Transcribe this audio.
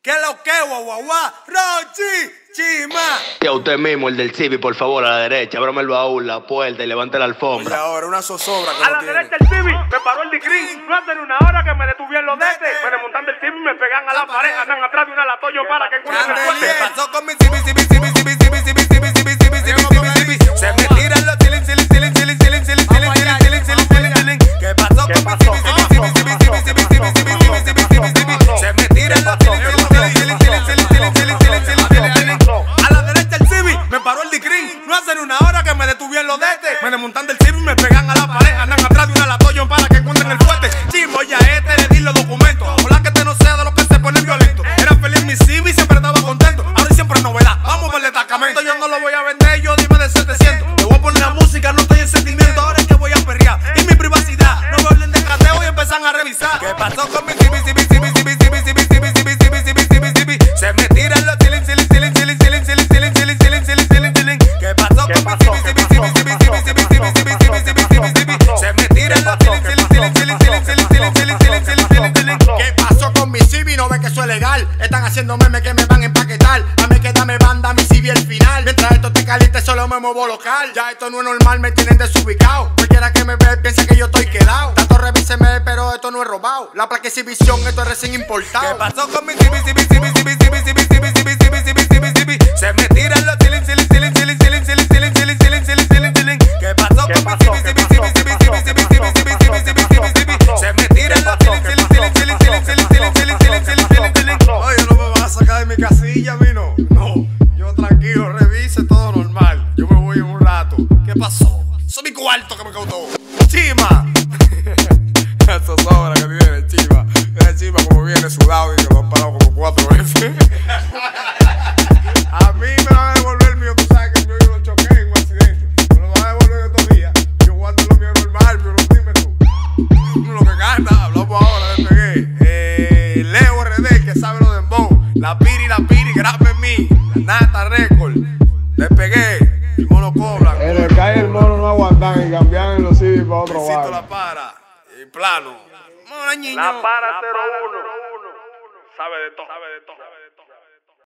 ¿Qué lo que, guau, Rochi, Chima? Y a usted mismo, el del Civi, por favor, a la derecha, ábrame el baúl, la puerta y levante la alfombra. Y ahora una zozobra que a la derecha el Civi, me paró el Dicrin. No hace ni una hora que me detuvieron los detes. Me desmontan del Civi y me pegan a la pared. Andan atrás de una latoyo para que encuentren el fuerte. ¿Qué pasó con mi Civi? Se me tiran los tilín. ¿Qué pasó con mi Civi? Se me tiran los tilín. A la derecha el Civi, me paró el Dicrin. No hace ni una hora que me detuvieron los detes. Me desmontan del Civi y me pegan a la pared. Andan atrás de una latoyo para que encuentren el fuerte. Chimo, ya le di los documentos. Ojalá que este no sea de los que se ponen violentos. Era feliz mi Civi, siempre estaba contento. Ahora siempre es novedad, vamos para el destacamento. Yo no lo voy a vender, yo dime de 700. Le voy a poner la música, no estoy en sentimiento. Ahora es que voy a perrear, y mi privacidad. No me hablen de cateo y empiezan a revisar. ¿Qué pasó con mi Civi? Se me tiran los tilín. ¿Qué pasó con mi Civi? Se me tiran los tilín. ¿Qué pasó con mi Civi? No ven que eso es legal. Están haciendo memes que me van a empaquetar. A mí que dame banda, mi Civi el final. Mientras esto te caliente solo me muevo local. Ya esto no es normal, me tienen desubicado. Cualquiera que me ve piensa que yo estoy quedado. Tanto revíseme, pero esto no es robado. La placa exhibición, esto es recién importado. ¿Qué pasó con mi Civi? Se me tiran los tilín. ¿Qué pasó con mi Civi? Se me tiran los tilín. Oye, no me vas a sacar de mi casilla, vino. No, yo tranquilo, revise todo normal. Yo me voy en un rato. ¿Qué pasó? Eso es mi cuarto que me cautó. ¡Chima! Eso sobra que tiene Chima. Mira Chima como viene sudado y que lo han parado como 4 veces. A mí me van a devolver el mío, tú sabes que el mío yo lo choqué en un accidente. Me lo van a devolver estos días. Yo guardo lo mío normal, pero dime tú. Lo que canta, hablamos ahora, le pegué. Leo RD, que sabe lo de dembow. La piri, graba en mí. La Nata Record. Le pegué. El mono cobra. En el calle el mono no aguantan y cambian en los Civi para otro Luisito barrio. la para. Y plano. La para 01. Sabe de todo.